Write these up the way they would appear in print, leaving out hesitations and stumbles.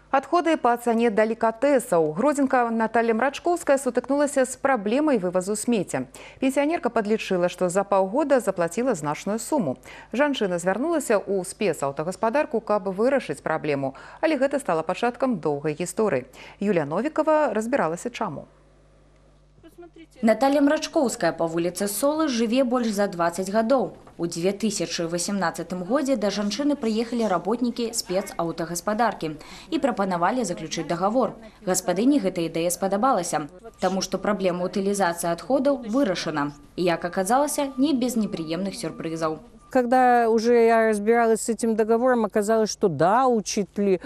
Отходы по цене деликатесов. Гродзенка Наталья Мрачковская сутыкнулась с проблемой вывозу смецця. Пенсионерка подлічыла, что за полгода заплатила значную сумму. Жанчына звярнулася ў спецаўтагаспадарку, каб вырашыць праблему. Але гэта стала пачаткам доўгай гісторыі. Юлія Новікова разбіралася чаму. Наталья Мрачковская по улице Солы живе больше за 20 годов. У 2018 году до жанчыны приехали работники спецаўтагаспадарки и пропоновали заключить договор. Господыне эта идея сподобалась, потому что проблема утилизации отходов вырашена. И, как оказалось, не без неприемных сюрпризов. Когда уже я разбиралась с этим договором, оказалось, что да, учли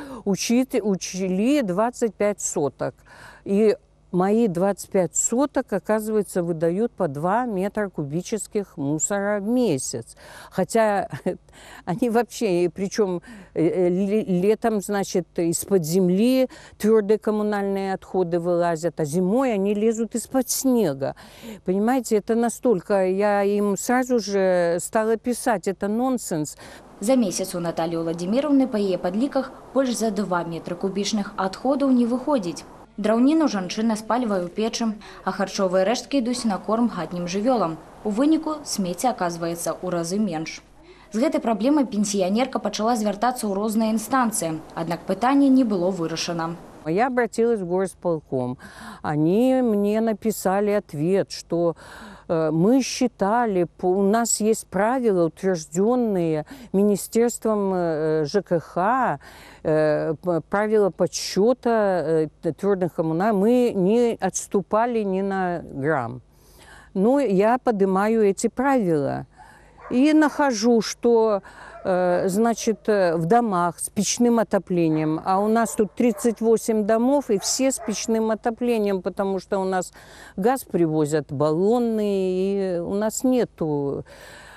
25 соток. И мои 25 соток, оказывается, выдают по 2 метра кубических мусора в месяц. Хотя они вообще, причем летом, значит, из-под земли твердые коммунальные отходы вылазят, а зимой они лезут из-под снега. Понимаете, это настолько, я им сразу же стала писать, это нонсенс. За месяц у Натальи Владимировны по ее подликах больше за 2 метра кубічных отходов не выходить. Драўніну жанчына спальвае ў печы, а харчовыя рэшткі ідуць на корм хатнім жывёлам. У выніку смецця аказваецца ў разы менш. З гэтай праблемай пенсіянерка пачала звяртацца ў розныя інстанцыі, аднак пытанне не было вырашана. Я обратилась в горосполком. Они мне написали ответ, что мы считали, у нас есть правила, утвержденные Министерством ЖКХ, правила подсчета твердых коммунальных. Мы не отступали ни на грамм. Но я поднимаю эти правила и нахожу, что значит, в домах с печным отоплением, а у нас тут 38 домов, и все с печным отоплением, потому что у нас газ привозят баллонный, и у нас нету.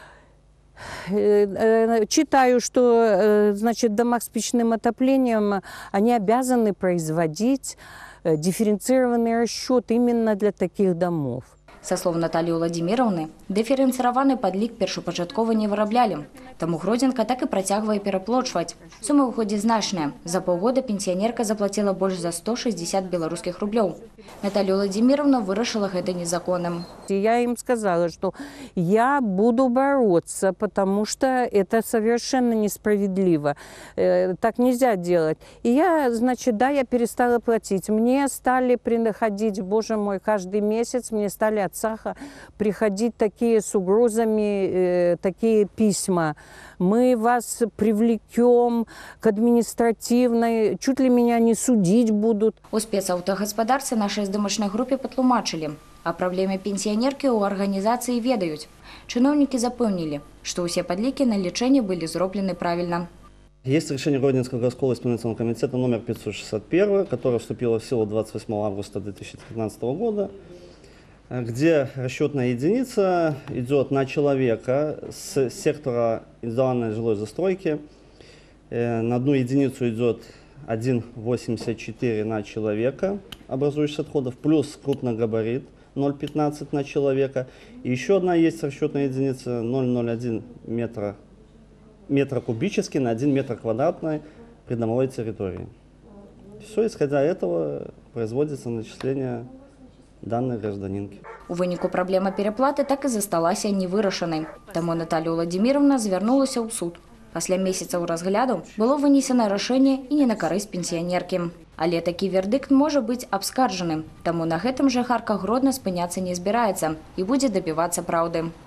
Читаю, что, значит, в домах с печным отоплением они обязаны производить дифференцированный расчет именно для таких домов. Со слов Натальи Владимировны, дифференцированы подлик першапачаткова не вырабляли. Тому Гродзенка так и працягвае пераплочваць. Сумма выходит значная. За полгода пенсионерка заплатила больше за 160 белорусских рублей. Наталья Владимировна вырашила это незаконным. Я им сказала, что я буду бороться, потому что это совершенно несправедливо. Так нельзя делать. И я, значит, да, я перестала платить. Мне стали приходить, боже мой, каждый месяц мне стали от Саха приходить такие с угрозами, такие письма. Мы вас привлекем к административной, чуть ли меня не судить будут. У спецаўтагаспадарцы нашей здымачнай группе патлумачылі. О проблеме пенсионерки у организации ведают. Чиновники запомнили, что все подлики на лечение были зроблены правильно. Есть решение Гродненского городского исполнительного комитета номер 561, которое вступило в силу 28 августа 2015 года, где расчетная единица идет на человека с сектора индивидуальной жилой застройки. На одну единицу идет 1,84 на человека, образующихся отходов, плюс крупногабарит 0,15 на человека. И еще одна есть расчетная единица 0,01 метра кубический на 1 метр квадратной придомовой территории. Все, исходя этого, производится начисление данной гражданинки. У выніку праблема переплаты так и засталася невырашанай. Таму Наталья Владимировна звярнулася ў суд. Пасля месяцаў разгляду было вынесена рашэнне і не на карысць пенсіянеркі. Але такі вердыкт можа быць абскарджаным. Таму на гэтым жыхарка Гродна спыняцца не збіраецца і будзе дабівацца праўды.